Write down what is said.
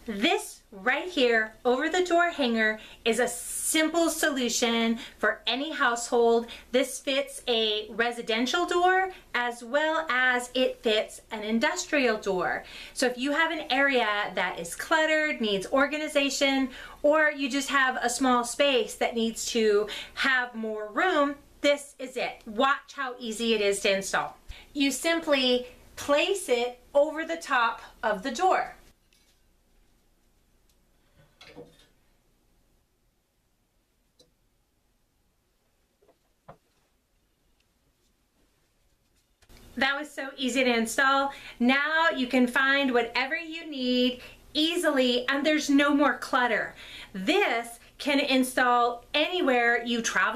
This right here over the door hanger is a simple solution for any household. This fits a residential door as well as it fits an industrial door. So if you have an area that is cluttered, needs organization, or you just have a small space that needs to have more room, this is it. Watch how easy it is to install. You simply place it over the top of the door. That was so easy to install. Now you can find whatever you need easily and there's no more clutter. This can install anywhere you travel.